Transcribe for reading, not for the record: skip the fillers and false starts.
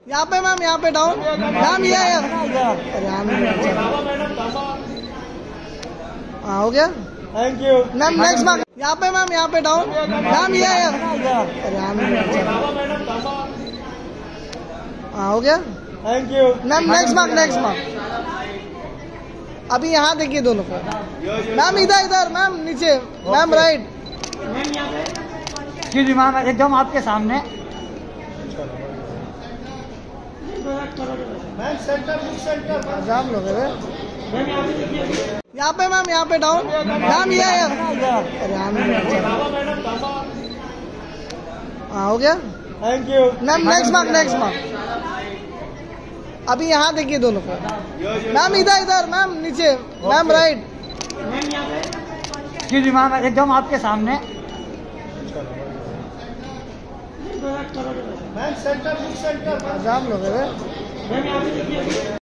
यहाँ पे मैम, यहाँ पे डाउन मैम, ये है। अरे हाँ, हो गया। Thank you ma'am next mark. यहाँ पे मैम, यहाँ पे डाउन मैम, ये है। अरे हाँ, हो गया। Thank you ma'am next mark, next mark. अभी यहाँ देखिए दोनों को। मैम इधर इधर, मैम नीचे, मैम राइट। जी मैम, एकदम आपके सामने। मैम सेंटर जाम लोग है। यहाँ पे मैम, यहाँ पे डाउन मैम, ये है। अरे हाँ, हो गया। Thank you ma'am next mark, next mark. अभी यहाँ देखिए दोनों को। मैम इधर इधर, मैम नीचे, मैम राइट। जी मैम, एकदम आपके सामने। मैम सेंटर जाम लोग है।